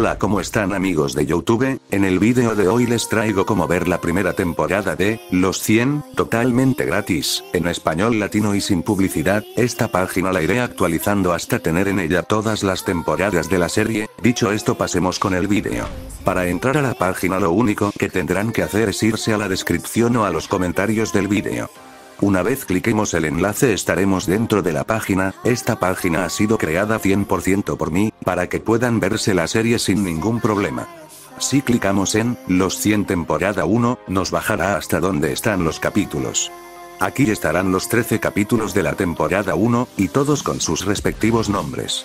Hola, ¿cómo están amigos de YouTube? En el vídeo de hoy les traigo cómo ver la primera temporada de Los 100, totalmente gratis, en español latino y sin publicidad. Esta página la iré actualizando hasta tener en ella todas las temporadas de la serie. Dicho esto, pasemos con el vídeo. Para entrar a la página lo único que tendrán que hacer es irse a la descripción o a los comentarios del vídeo. Una vez cliquemos el enlace estaremos dentro de la página. Esta página ha sido creada 100% por mí, para que puedan verse la serie sin ningún problema. Si clicamos en Los 100 temporada 1, nos bajará hasta donde están los capítulos. Aquí estarán los 13 capítulos de la temporada 1, y todos con sus respectivos nombres.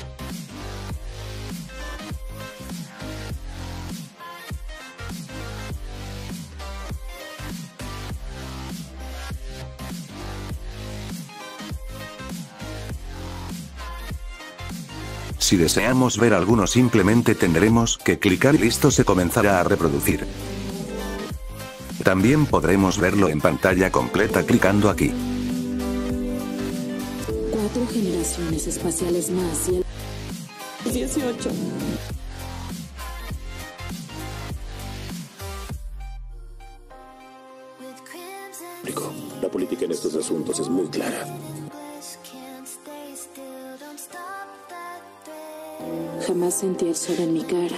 Si deseamos ver alguno simplemente tendremos que clicar y listo, se comenzará a reproducir. También podremos verlo en pantalla completa clicando aquí. 4 generaciones espaciales más y el 18. La política en estos asuntos es muy clara. Jamás sentí el sol en mi cara.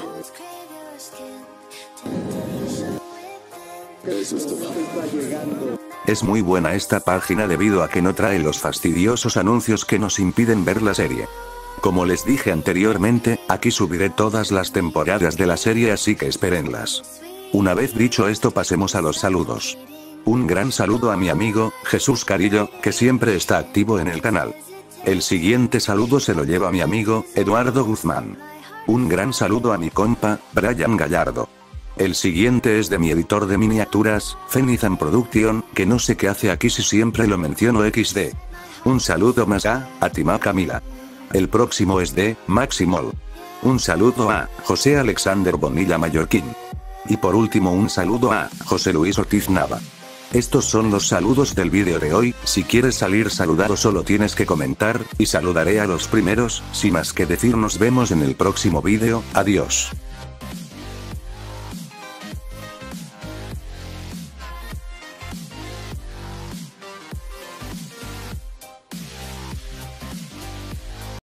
Eso es todo. Es muy buena esta página debido a que no trae los fastidiosos anuncios que nos impiden ver la serie. Como les dije anteriormente, aquí subiré todas las temporadas de la serie, así que espérenlas. Una vez dicho esto, pasemos a los saludos. Un gran saludo a mi amigo, Jesús Carillo, que siempre está activo en el canal. El siguiente saludo se lo lleva a mi amigo, Eduardo Guzmán. Un gran saludo a mi compa, Brian Gallardo. El siguiente es de mi editor de miniaturas, Fenizan Production, que no sé qué hace aquí si siempre lo menciono XD. Un saludo más a Atima Camila. El próximo es de Maximol. Un saludo a José Alexander Bonilla Mallorquín. Y por último un saludo a José Luis Ortiz Nava. Estos son los saludos del vídeo de hoy. Si quieres salir saludado solo tienes que comentar, y saludaré a los primeros. Sin más que decir, nos vemos en el próximo vídeo. Adiós.